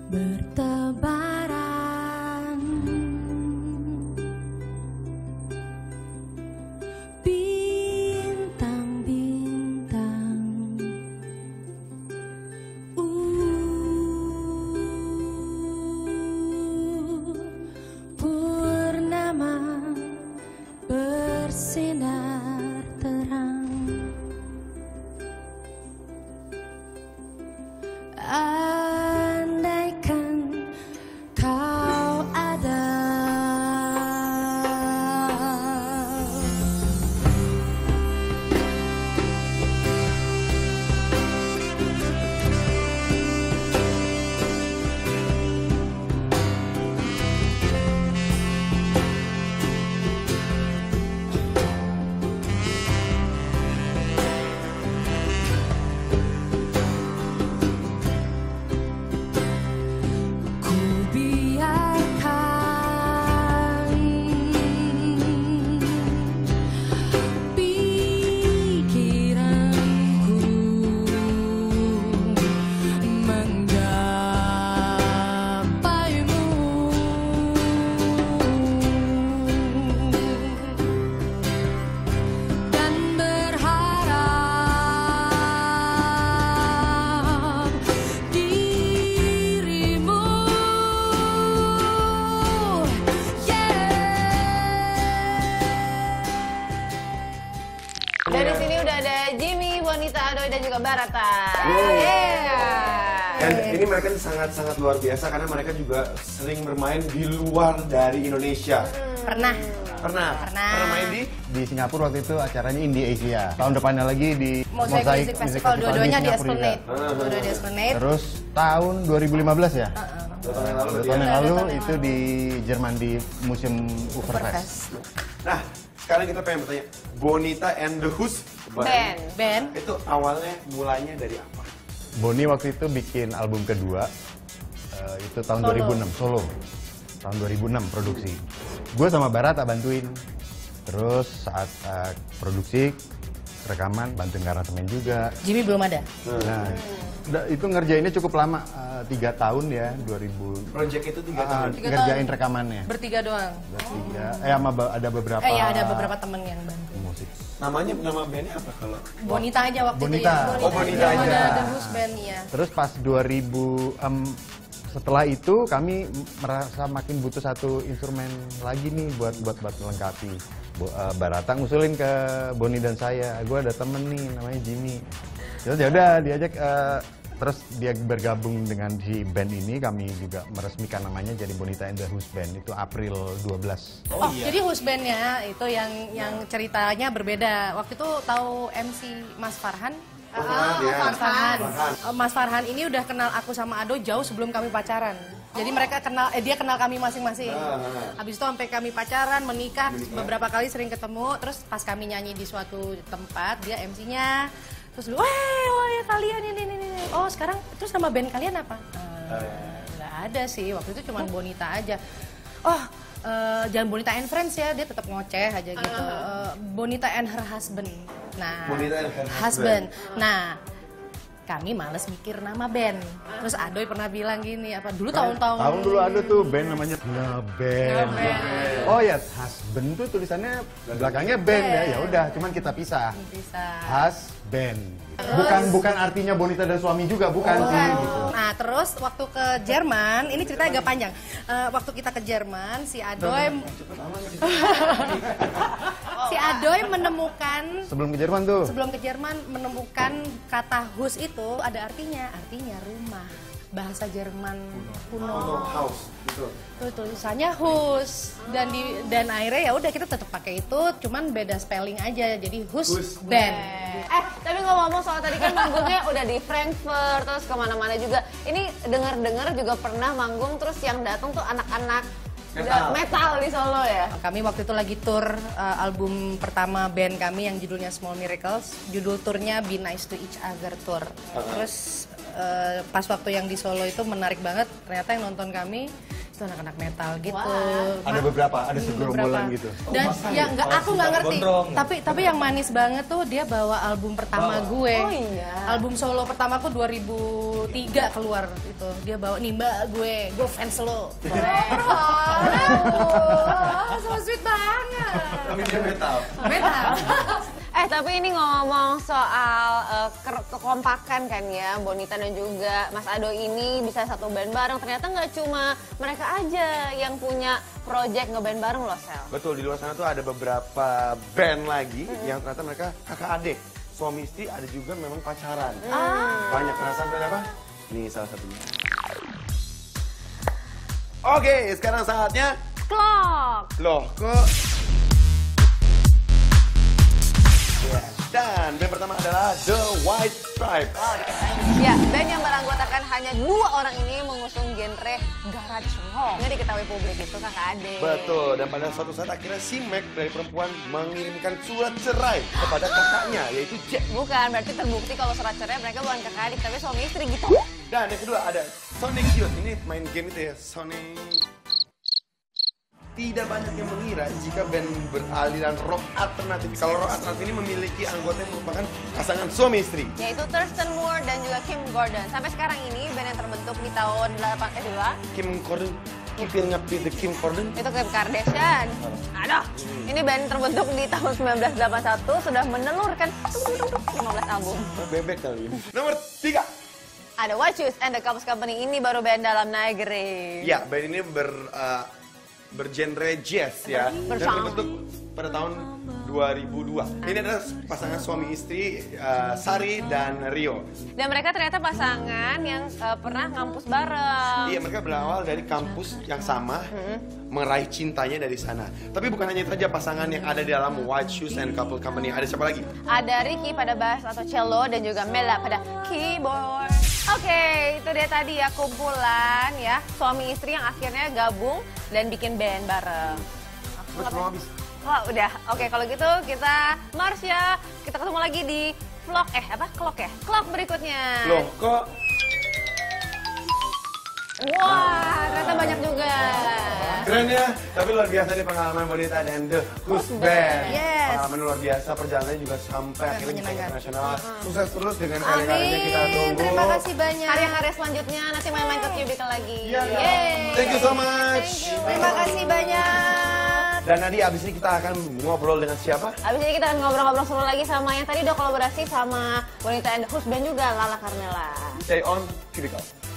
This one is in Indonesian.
bertebaran. Bintang-bintang purnama bersinar terang. Andaikan kau ada. Dari sini udah ada Jimmy, Bonita, Adoy, dan juga Barata. Dan ini mereka sangat-sangat luar biasa karena mereka juga sering bermain di luar dari Indonesia. Pernah main Di Singapura waktu itu acaranya Indie Asia. Tahun depannya lagi di Mosaic Music Festival, dua-duanya di Singapura Esplanade. juga. Dua-duanya di Esplanade. Terus tahun 2015 ya? 2 tahun yang lalu. 2 tahun yang lalu itu di Jerman di Museum Uferfest. Nah, sekarang kita pengen bertanya, Bonita and the Band. Band. Itu awalnya mulanya dari apa? Boni waktu itu bikin album kedua, itu tahun 2006, solo. Tahun 2006 produksi. Gue sama Barata bantuin. Terus saat produksi, rekaman, bantuin aransemen juga. Jimmy belum ada. Nah, itu ngerjainnya cukup lama, 3 tahun ya, 2000. Project itu 3 tahun. Ngerjain rekamannya. Bertiga doang. Bertiga. Ada beberapa. Ya ada beberapa temen yang bantu. Musik. Nama bandnya apa kalau? Bonita aja waktu Bonita. itu ya. Oh, Bonita Belum aja. ada The Who's Band ya. Terus pas 2000, setelah itu kami merasa makin butuh satu instrumen lagi nih buat melengkapi. Barata ngusulin ke Boni dan saya, gue ada temen nih namanya Jimmy. Terus ya udah diajak, terus dia bergabung dengan si band ini, kami juga meresmikan namanya jadi Bonita and the Who's Band itu April 12. Oh, jadi Who's Band-nya itu yang ceritanya berbeda. Waktu itu tahu MC Mas Farhan? Mas Farhan ini udah kenal aku sama Ado jauh sebelum kami pacaran. Jadi mereka kenal, dia kenal kami masing-masing. Habis itu sampai kami pacaran, menikah, beberapa kali sering ketemu. Terus pas kami nyanyi di suatu tempat, dia MC-nya. Terus wah ya kalian ini. Oh sekarang, terus nama band kalian apa? Nggak ada sih, waktu itu cuma Bonita aja. Oh, jangan Bonita and Friends ya, dia tetap ngoceh aja gitu. Bonita and her husband. Nah, Bonita and her husband. Nah, kami males mikir nama band. Terus Adoy pernah bilang gini, apa dulu tahun-tahun Dulu ada tuh band namanya Ngeband. Oh ya, husband tuh tulisannya belakangnya band ya. Ya udah, cuman kita pisah. Husband. Bukan artinya Bonita dan suami juga, bukan sih gitu. Nah, terus waktu ke Jerman, ini ceritanya agak panjang. Waktu kita ke Jerman, si Adoy menemukan Sebelum ke Jerman menemukan kata Hus itu ada artinya rumah. Bahasa Jerman kuno. House gitu. Tuh tulisannya Hus dan akhirnya ya udah kita tetap pakai itu, cuman beda spelling aja jadi Who's Band. Tapi ngomong soal tadi kan manggungnya udah di Frankfurt terus kemana-mana juga. Ini dengar-dengar juga pernah manggung terus yang datang tuh anak-anak metal di Solo ya. Kami waktu itu lagi tour album pertama band kami yang judulnya Small Miracles. Judul turnya Be Nice to Each Other Tour. Terus pas waktu yang di Solo itu menarik banget. Ternyata yang nonton kami itu anak-anak metal gitu. Wah. Ada beberapa, ada segerombolan gitu. Dan ya nggak, aku nggak ngerti. Tapi yang manis banget tuh dia bawa album pertama gue. Oh iya. Album solo pertamaku 2003 keluar itu. Dia bawa nih mbak gue fans lo. So sweet banget. Tapi dia metal. Metal. Tapi ini ngomong soal kekompakan kan ya, Bonita dan juga Mas Ado ini bisa satu band bareng. Ternyata nggak cuma mereka aja yang punya project ngeband bareng loh, Sel. Betul, di luar sana tuh ada beberapa band lagi yang ternyata mereka kakak adik. Suami istri, ada juga memang pacaran. Banyak, penasaran kenapa? Ini salah satunya. Oke, sekarang saatnya Clock. loh kok. Dan band pertama adalah The White Stripes. Ya, band yang beranggotakan hanya 2 orang ini mengusung genre garage rock. Ini diketahui publik itu kakak adik. Betul, dan pada suatu saat akhirnya si Mac dari perempuan mengirimkan surat cerai kepada kakaknya, yaitu Jack. Bukan, berarti terbukti kalau surat cerai mereka bukan kakak adik, tapi suami istri gitu. Dan yang kedua ada Sonic Youth. Ini main game itu ya, Sonic. Tidak banyak yang mengira jika band beraliran rock alternatif. Kalau rock alternatif ini memiliki anggota yang merupakan pasangan suami istri. Yaitu Thurston Moore dan juga Kim Gordon. Sampai sekarang ini band yang terbentuk di tahun 82. Kim Gordon, keeping up with the Kim Gordon. Itu Kim Kardashian. Aduh, ini band terbentuk di tahun 1981 sudah menelurkan 15 album. Bebek kali ini. Nomor 3. Ada White Shoes and the Couples Company, ini baru band dalam negeri. Ya, band ini bergenre jazz ya. Dan terbentuk pada tahun 2002. Ini adalah pasangan suami istri Sari dan Rio. Dan mereka ternyata pasangan yang pernah ngampus bareng. Iya, mereka berawal dari kampus yang sama, meraih cintanya dari sana. Tapi bukan hanya itu saja pasangan yang ada di dalam White Shoes and Couple Company. Ada siapa lagi? Ada Ricky pada bass atau cello dan juga Mela pada keyboard. Oke, itu dia tadi ya kumpulan ya suami istri yang akhirnya gabung dan bikin band bareng. Belum habis. Wah udah, oke kalau gitu kita Mars ya. Kita ketemu lagi di vlog, Clock ya? Clock berikutnya. Loh, kok Wah, ternyata banyak juga. keren ya? Tapi luar biasa nih pengalaman Bonita dan The Who's Band. Yes. Pengalaman luar biasa, perjalanannya juga sampai akhirnya bisa menyenangkan. internasional. Sukses terus dengan karya-karyanya, kita tunggu. Terima kasih banyak. Karya-karya selanjutnya nanti main-main ke Cubicle lagi. Iya. Yeay. Thank you so much. Terima kasih banyak. Dan nanti abis ini kita akan ngobrol dengan siapa? Abis ini kita akan ngobrol-ngobrol seru lagi sama yang tadi udah kolaborasi sama Bonita and the Who's Band juga, Lala Carmela. Stay on Cubicle.